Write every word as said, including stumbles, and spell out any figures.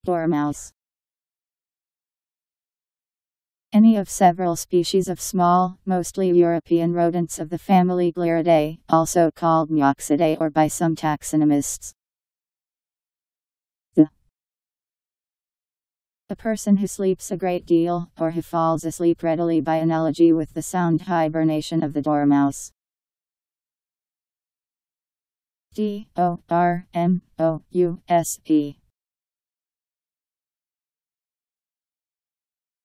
Dormouse. Any of several species of small, mostly European rodents of the family Gliridae, also called Myoxidae or by some taxonomists. The. A person who sleeps a great deal, or who falls asleep readily by analogy with the sound hibernation of the dormouse. D O R M O U S E